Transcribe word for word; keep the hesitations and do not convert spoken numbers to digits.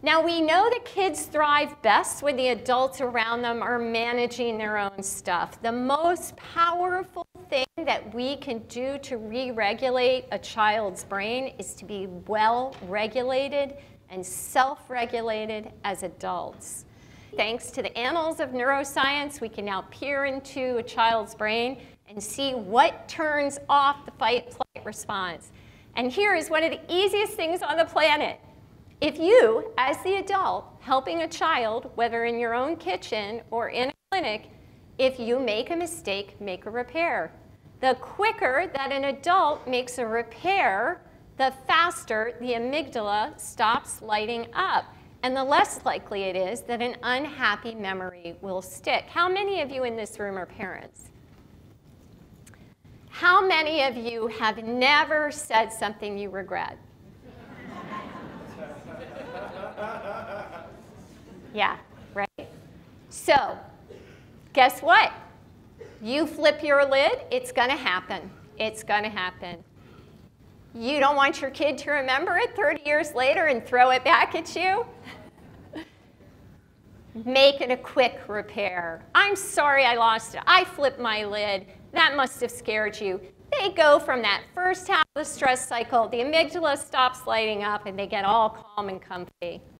Now, we know that kids thrive best when the adults around them are managing their own stuff. The most powerful thing that we can do to re-regulate a child's brain is to be well-regulated and self-regulated as adults. Thanks to the annals of neuroscience, we can now peer into a child's brain and see what turns off the fight-flight response. And here is one of the easiest things on the planet. If you, as the adult, helping a child, whether in your own kitchen or in a clinic, if you make a mistake, make a repair. The quicker that an adult makes a repair, the faster the amygdala stops lighting up. And the less likely it is that an unhappy memory will stick. How many of you in this room are parents? How many of you have never said something you regret? Yeah, right? So, guess what? You flip your lid, it's going to happen. It's going to happen. You don't want your kid to remember it thirty years later and throw it back at you? Make it a quick repair. I'm sorry I lost it. I flipped my lid. That must have scared you. They go from that first half of the stress cycle, the amygdala stops lighting up, and they get all calm and comfy.